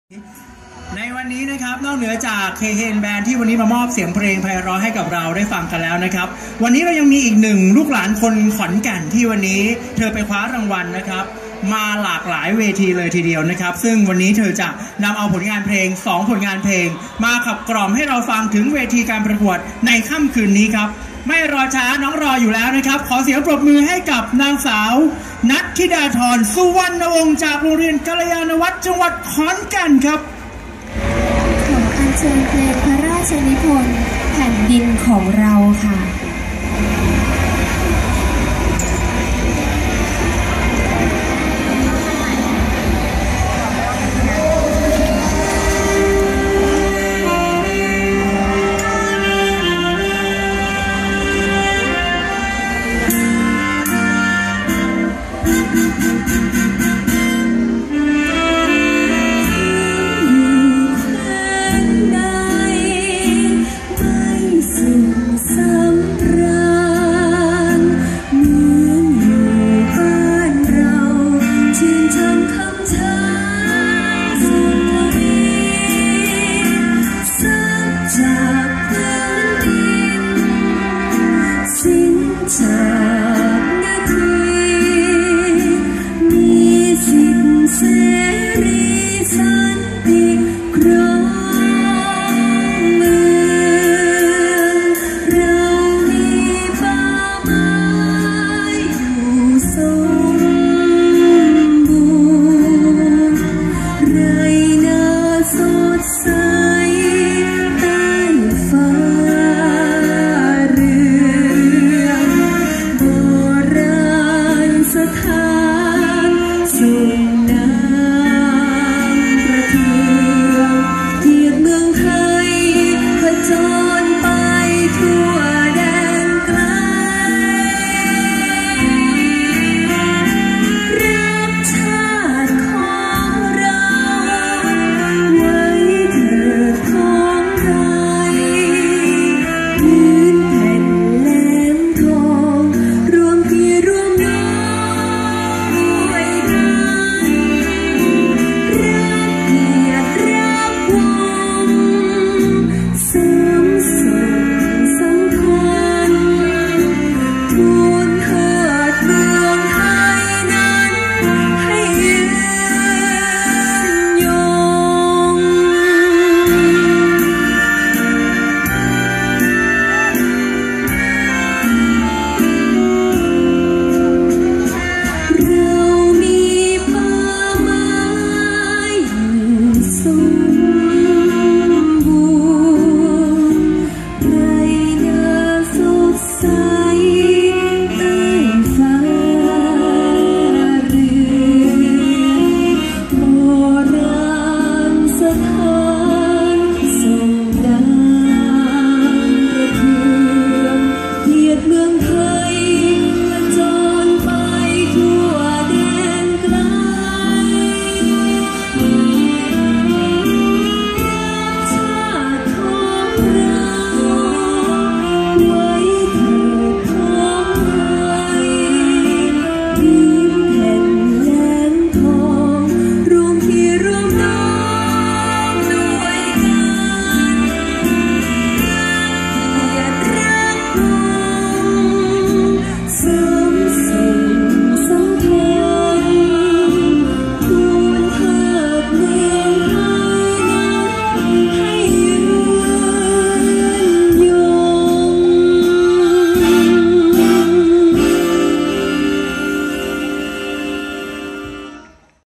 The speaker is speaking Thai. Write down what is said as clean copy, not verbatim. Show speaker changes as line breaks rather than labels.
ในวันนี้นะครับนอกเหนือจากเคเฮนแบนด์ที่วันนี้มามอบเสียงเพลงไพเราะให้กับเราได้ฟังกันแล้วนะครับวันนี้เรายังมีอีกหนึ่งลูกหลานคนขอนแก่นที่วันนี้เธอไปคว้ารางวัลนะครับมาหลากหลายเวทีเลยทีเดียวนะครับซึ่งวันนี้เธอจะนำเอาผลงานเพลง2ผลงานเพลงมาขับกล่อมให้เราฟังถึงเวทีการประกวดในค่ำคืนนี้ครับไม่รอช้าน้องรออยู่แล้วนะครับขอเสียงปรบมือให้กับนางสาวนัทธิดาธรสุวรรณวงศ์จากโรงเรียนกัลยาณวัฒน์จังหวัดขอนแก่นครับ
ขออัญเชิญเพลงพระราชนิพนธ์แผ่นดินของเราค่ะไรน่าสดใส